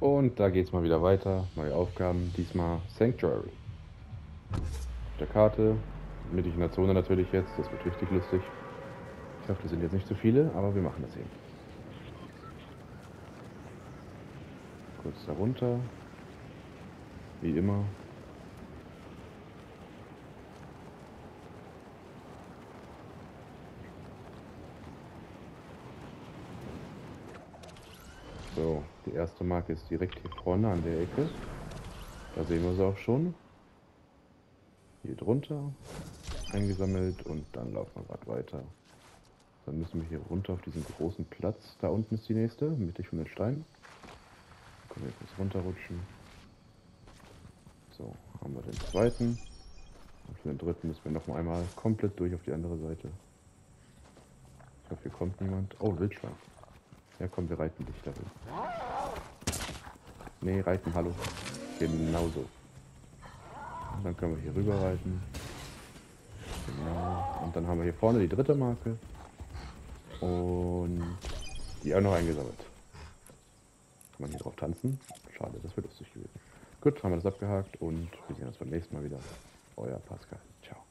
Und da geht's mal wieder weiter. Neue Aufgaben, diesmal Sanctuary. Auf der Karte, mittig in der Zone natürlich jetzt, das wird richtig lustig. Ich hoffe, das sind jetzt nicht zu viele, aber wir machen das eben. Kurz darunter, wie immer. So, die erste Marke ist direkt hier vorne an der Ecke. Da sehen wir sie auch schon. Hier drunter eingesammelt und dann laufen wir gerade weiter. Dann müssen wir hier runter auf diesen großen Platz. Da unten ist die nächste, mittig von den Steinen. Dann können wir kurz runterrutschen. So, haben wir den zweiten. Und für den dritten müssen wir noch mal einmal komplett durch auf die andere Seite. Ich hoffe, hier kommt niemand. Oh, Wildschwein. Ja, komm, wir reiten dich dahin. Nee, reiten, hallo. Genauso. Und dann können wir hier rüber reiten. Genau. Und dann haben wir hier vorne die dritte Marke. Und die auch noch eingesammelt. Kann man hier drauf tanzen? Schade, das wäre lustig gewesen. Gut, haben wir das abgehakt und wir sehen uns beim nächsten Mal wieder. Euer Pascal. Ciao.